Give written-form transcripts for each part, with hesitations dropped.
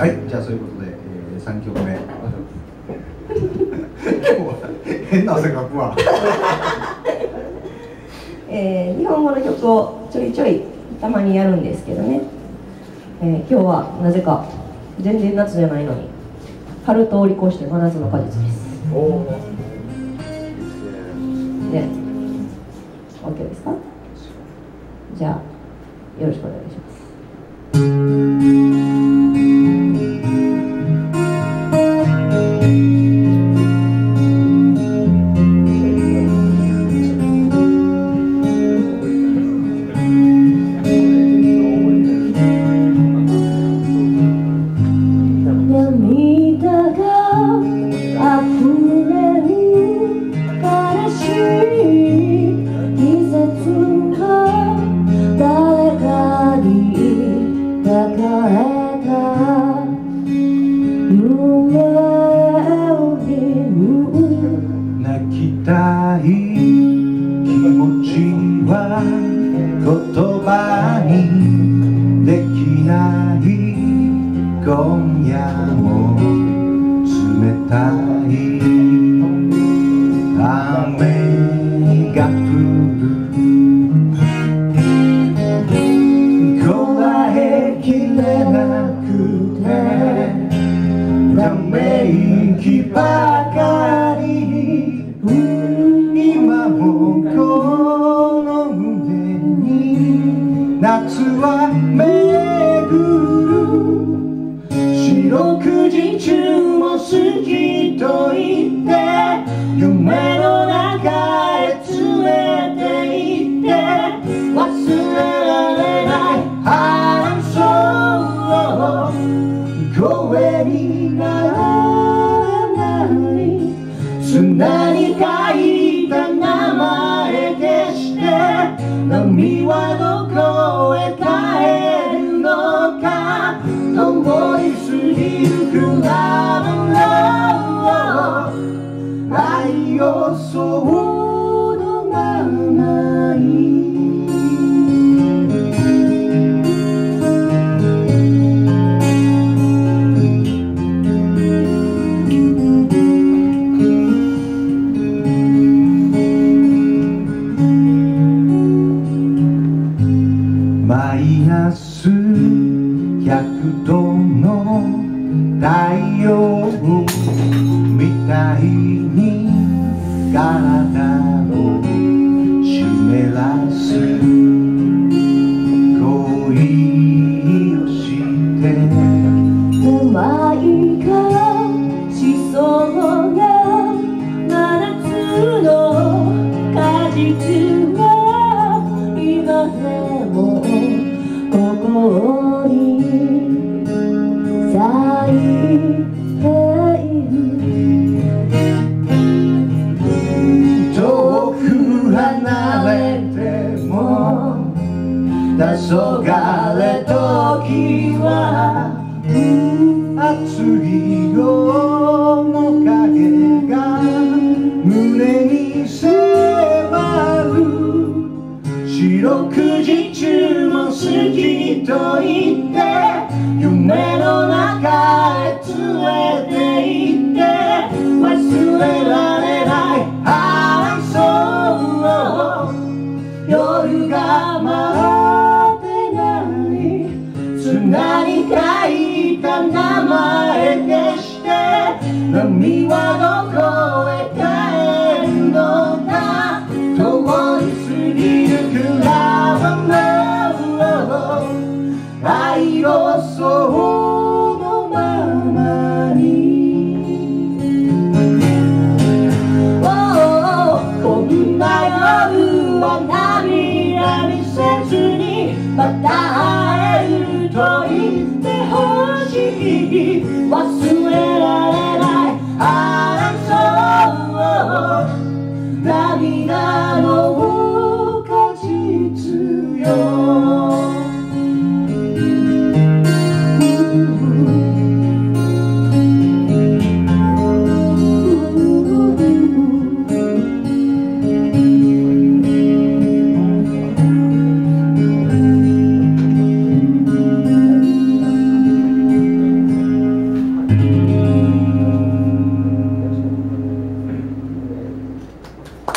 はい、じゃあそういうことで、3曲目今日は変な汗かくわ日本語の曲をちょいちょいたまにやるんですけどね、今日はなぜか全然夏じゃないのに春通り越して真夏の果実です。ね、OK ですか？じゃあよろしくお願いします。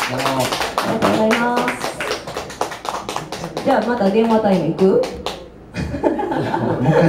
ありがとうございます。じゃあまた電話タイム行く？ もう一回